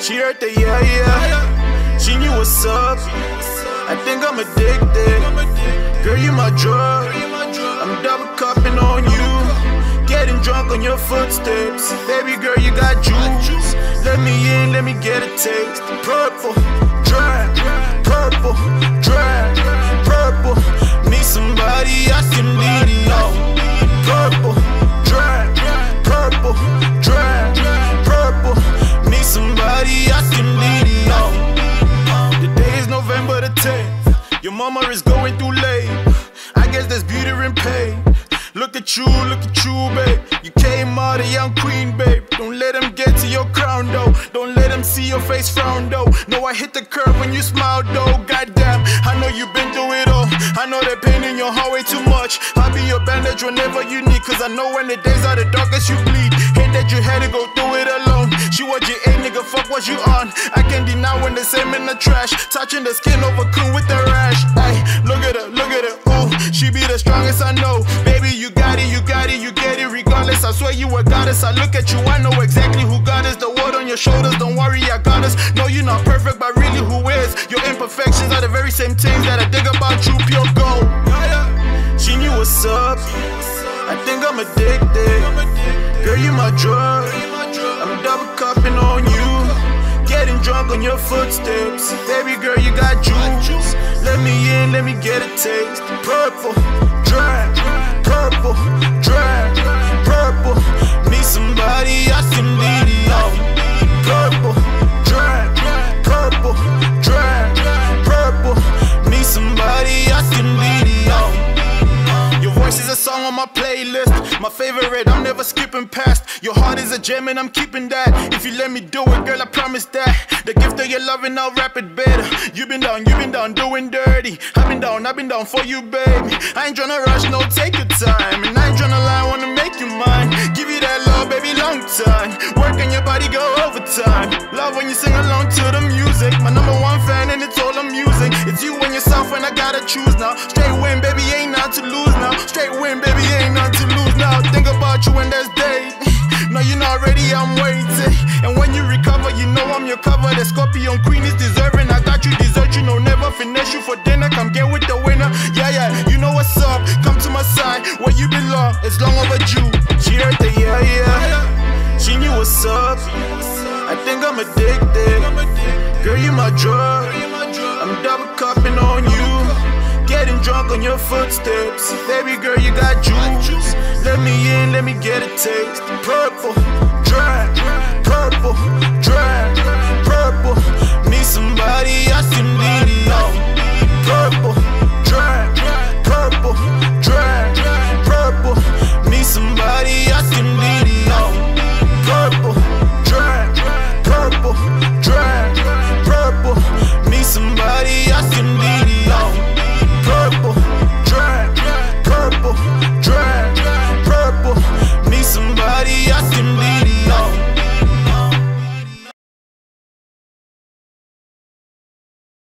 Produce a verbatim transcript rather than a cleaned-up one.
She heard the yeah, yeah. She knew what's up. I think I'm addicted. Girl, you my drug. I'm double cupping on you. Getting drunk on your footsteps. Baby girl, you got juice. Let me in, let me get a taste. Purple, dry. Purple, dry. Purple, need somebody I can lean on. Purple, dry. Purple, dry. Purple, need somebody I can lean on. The day is November the tenth. Your mama is going through labor. I guess there's beauty in pain. Look at you, look at you, babe. You came out a young queen, babe. Don't let them get to your crown, though. Don't let them see your face frown, though. No, I hit the curve when you smile, though. Goddamn, I know you've been through it all. I know the pain in your heart way too much. I'll be your bandage whenever you need, cause I know when the days are the darkest you bleed. Hate that you had to go through it alone. She was your A, nigga, fuck what you on. I can't deny when the same in the trash. Touching the skin over cool with the rash. Ay, look at her, look at her, ooh. She be the strongest I know. Baby, you got it, you got it, you get it regardless. I swear you a goddess. I look at you, I know exactly who got us. The world on your shoulders, don't worry, I got us. No, you're not perfect, but really who is? Your imperfections are the very same things that I dig about you, pure gold. She knew what's up. I think I'm addicted. Girl, you my drug. I'm double cupping on you. Getting drunk on your footsteps. Baby girl, you got juice. Let me in, let me get a taste. Purple, dry. Purple, dry. Purple, need somebody I can lean on. Purple, dry. Purple, dry. Purple, need somebody I can lean on. Your voice is a song on my playlist. My favorite, I'm never skipping past. Your heart is a gem and I'm keeping that. If you let me do it, girl, I promise that. The gift of your loving, I'll rap it better. You been down, you been down doing dirty. I've been down, I've been down for you, baby. I ain't tryna rush, no, take your time. And I ain't tryna lie, wanna make you mine. Give you that love, baby, long time. Work on your body, go overtime. Love when you sing along to the music. My number one fan and it's all I'm using. It's you and yourself and I gotta choose now. Straight win, baby, ain't not to lose now. Straight win, baby, ain't not to lose now. Think about you when there's day. No, you're not ready, I'm waiting. And when you recover, you know I'm your cover. The Scorpion Queen is deserving. I got you, desert you, no, never finish you for dinner. Come get with the winner. Yeah, yeah, you know what's up. Come to my side, where you belong. It's long overdue. She heard the yeah, yeah. She knew what's up. I think I'm addicted. Girl, you my drug. I'm double cupping on you. Getting drunk on your footsteps. Baby girl, you got juice. Let me in, let me get a taste. Purple, dry. Purple, dry.